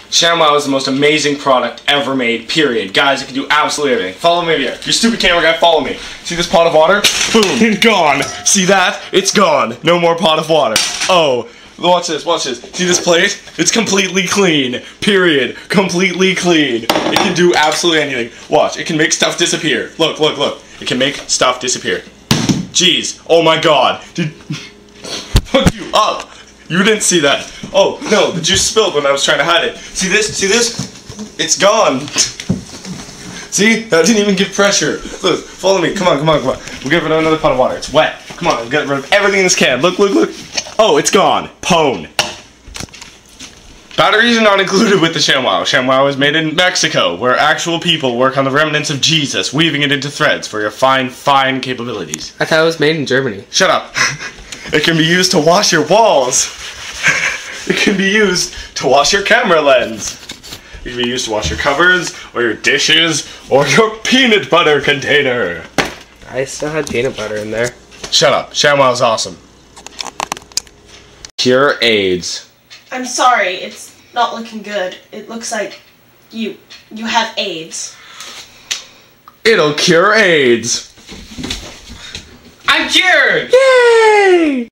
ShamWOW is the most amazing product ever made, period. Guys, it can do absolutely everything. Follow me over here. You stupid camera guy, follow me. See this pot of water? Boom, gone. See that? It's gone. No more pot of water. Oh, watch this, watch this. See this plate? It's completely clean, period. Completely clean. It can do absolutely anything. Watch, it can make stuff disappear. Look, look, look. It can make stuff disappear. Jeez, oh my god. Fuck you up. You didn't see that. Oh, no, the juice spilled when I was trying to hide it. See this? See this? It's gone. See? That didn't even give pressure. Look, follow me. Come on, come on, come on. We'll give it another pot of water. It's wet. Come on, get rid of everything in this can. Look, look, look. Oh, it's gone. Pwn. Batteries are not included with the ShamWOW. ShamWOW is made in Mexico, where actual people work on the remnants of Jesus, weaving it into threads for your fine, fine capabilities. I thought it was made in Germany. Shut up. It can be used to wash your walls. It can be used to wash your camera lens. It can be used to wash your cupboards, or your dishes, or your peanut butter container. I still had peanut butter in there. Shut up. ShamWOW's awesome. Cure AIDS. I'm sorry, it's not looking good. It looks like you have AIDS. It'll cure AIDS. I'm cured! Yay!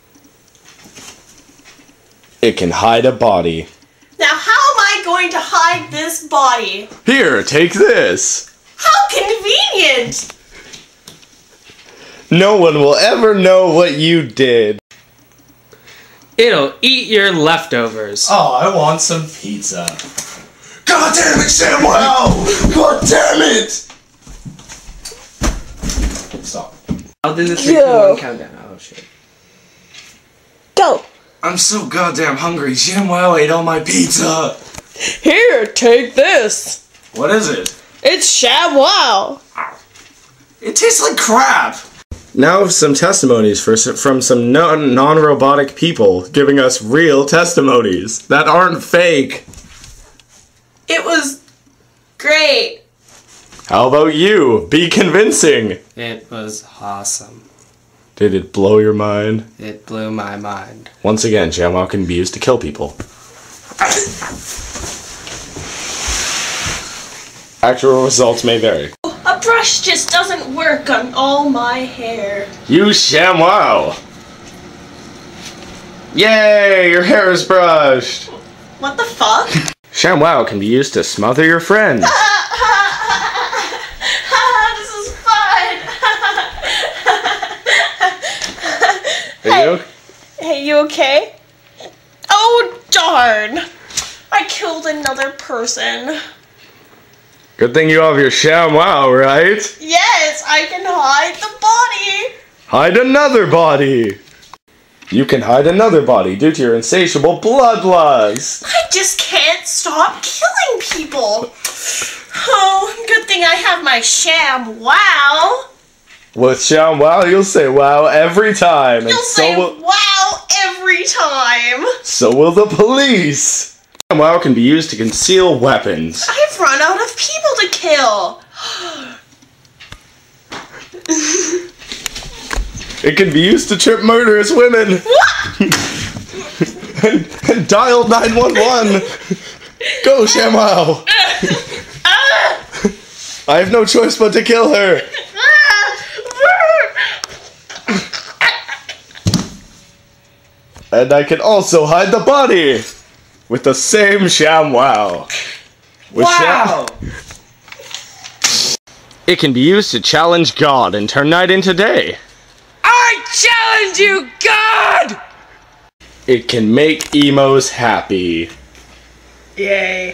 It can hide a body. Now how am I going to hide this body? Here, take this. How convenient! No one will ever know what you did. It'll eat your leftovers. Oh, I want some pizza. God damn it, ShamWOW! God damn it! Stop. I'll do the 3, 2, 1 countdown. Oh shit. Go! I'm so goddamn hungry. ShamWOW ate all my pizza. Here, take this. What is it? It's ShamWOW. It tastes like crap. Now some testimonies from some non-robotic people giving us real testimonies that aren't fake. It was great. How about you? Be convincing. It was awesome. Did it blow your mind? It blew my mind. Once again, ShamWOW can be used to kill people. Actual results may vary. A brush just doesn't work on all my hair. Use ShamWOW! Yay! Your hair is brushed! What the fuck? ShamWOW can be used to smother your friends. This is fun. Hey, you okay? Oh, darn. I killed another person. Good thing you have your ShamWOW, right? Yes, I can hide the body. Hide another body! You can hide another body due to your insatiable bloodlust. I just can't stop killing people. Oh, good thing I have my ShamWOW. With ShamWOW, you'll say wow every time. You'll say wow every time. So will the police. ShamWOW can be used to conceal weapons. I've run out of people to kill. It can be used to trip murderous women. What? and dial 911. Go, ShamWOW. I have no choice but to kill her. And I can also hide the body with the same ShamWOW. Wow! It can be used to challenge God and turn night into day. I challenge you, God! It can make emos happy. Yay.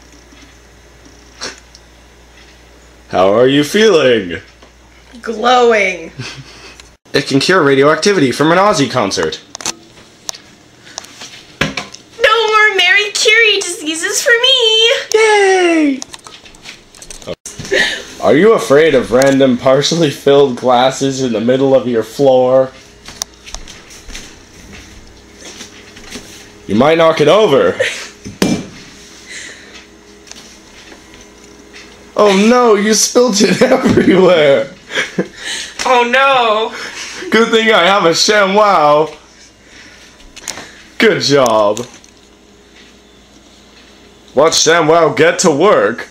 How are you feeling? Glowing. It can cure radioactivity from an Ozzy concert. No more Mary Curie diseases for me. Yay! Are you afraid of random partially filled glasses in the middle of your floor? You might knock it over. Oh no, you spilled it everywhere. Oh no! Good thing I have a ShamWOW. Good job. Watch ShamWOW get to work.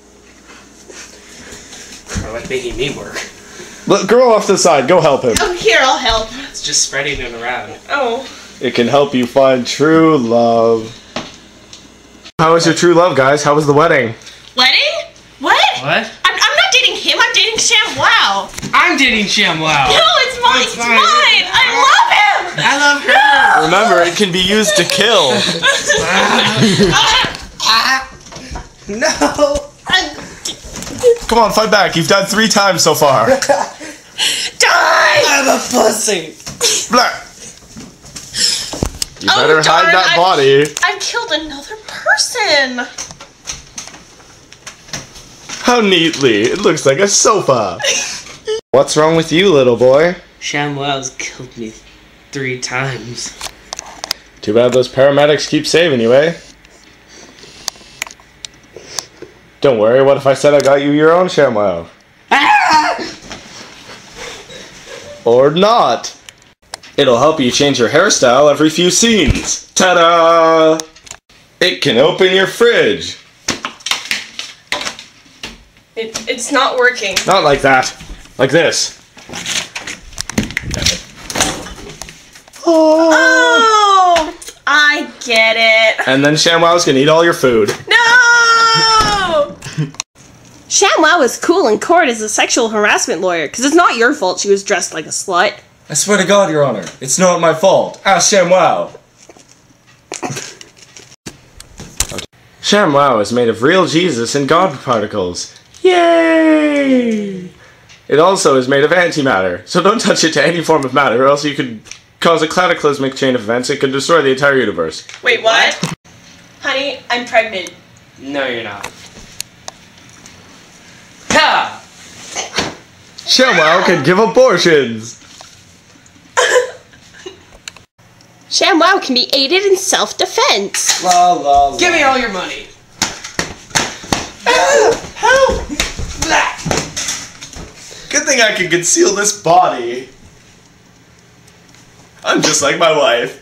I like making me work. Look, girl off to the side. Go help him. Oh, here, I'll help. It's just spreading it around. Oh. It can help you find true love. How was your true love, guys? How was the wedding? Wedding? What? What? I'm not dating him. I'm dating ShamWOW. I'm dating ShamWOW. No, it's mine. It's mine. mine. I love him. I love her. Remember, it can be used to kill. No. Come on, fight back. You've died 3 times so far. Die! I'm a pussy. Blah. You Oh, better hide darn, that body. I killed another person. How neatly. It looks like a sofa. What's wrong with you, little boy? ShamWOW's killed me 3 times. Too bad those paramedics keep saving you, eh? Don't worry, what if I said I got you your own ShamWOW? Or not. It'll help you change your hairstyle every few scenes. Ta-da! It can open your fridge. It's not working. Not like that. Like this. Oh, I get it. And then ShamWOW's gonna eat all your food. No! ShamWOW is cool in court as a sexual harassment lawyer, because it's not your fault she was dressed like a slut. I swear to God, Your Honor, it's not my fault. Ask ShamWOW. ShamWOW is made of real Jesus and God particles. Yay! It also is made of antimatter, so don't touch it to any form of matter or else you could cause a cataclysmic chain of events that could destroy the entire universe. Wait, what? Honey, I'm pregnant. No, you're not. Ha! ShamWOW can give abortions! ShamWOW can be aided in self-defense. La la la. Give me all your money. Help! Good thing I can conceal this body. I'm just like my wife.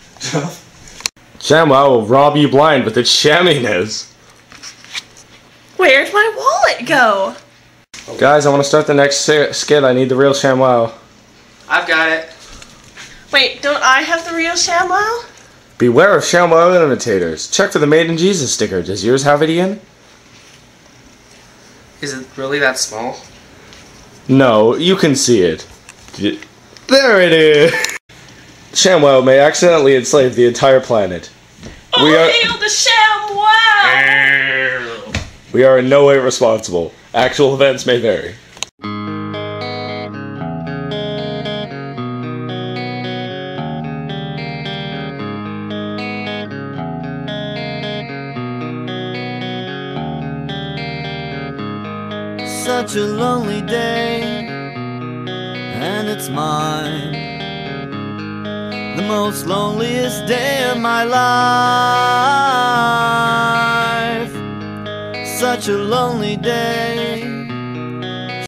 ShamWOW will rob you blind with its shamminess. Where'd my wallet go? Guys, I want to start the next skit. I need the real ShamWOW. I've got it. Wait, don't I have the real ShamWOW? Beware of ShamWOW imitators. Check for the Made in Jesus sticker. Does yours have it, Ian? Is it really that small? No, you can see it. There it is! ShamWOW may accidentally enslave the entire planet. Hail the ShamWOW! We are in no way responsible. Actual events may vary. Such a lonely day, and it's mine, the most loneliest day of my life. Such a lonely day,